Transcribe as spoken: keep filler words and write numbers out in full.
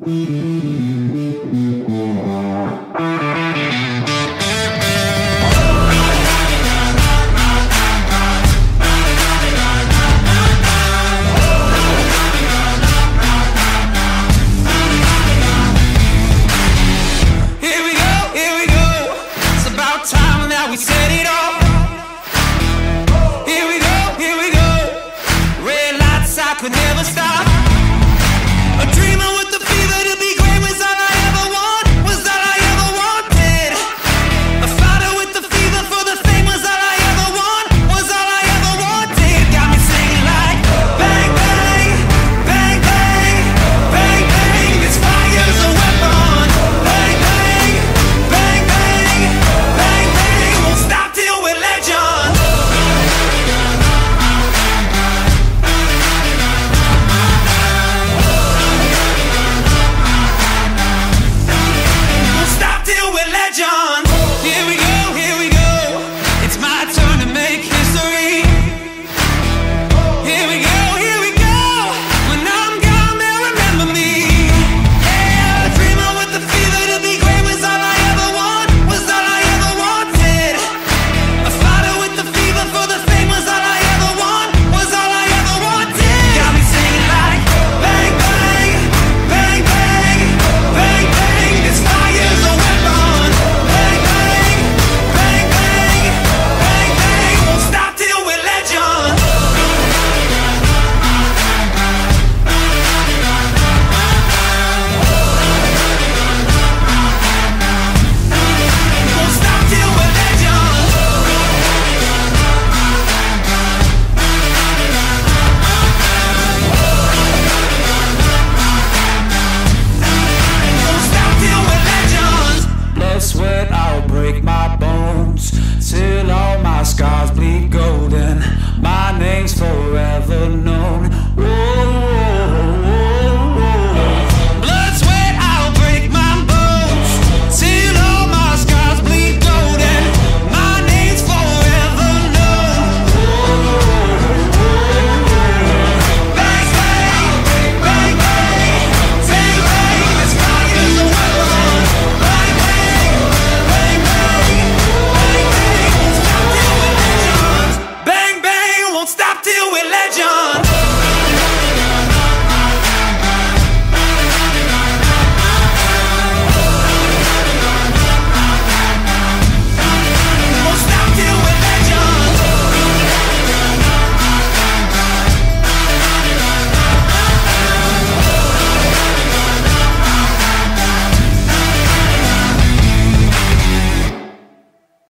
We set it off. Here we go, here we go. Red lights, I could never stop. A dreamer with the fever to be great was all I ever want, was all I ever wanted. A fighter with the fever for the fame was all I ever want, was all I ever wanted. Got me singing like bang, bang, bang, bang, bang, bang. This fire's a weapon. Bang, bang, bang, bang, bang, bang. Won't stop till we're legends. Won't stop till we're legends. Here we go, here we go. It's my turn to make history. Here we go, here we go. When I'm gone, they'll remember me. Yeah, a dreamer with the fever to be great was all I ever want, was all I ever wanted. A fighter with the fever for the fame was all I ever want, was all I ever wanted. Got me singing like bang, bang, bang, bang, bang, bang. This fire's a weapon. Bang, bang, bang, bang, bang, bang. Won't stop till we're legends. Won't stop till we're legends. Won't stop till we're legends. Blood, sweat, I'll break my bones till all my scars bleed golden. My name's forever known.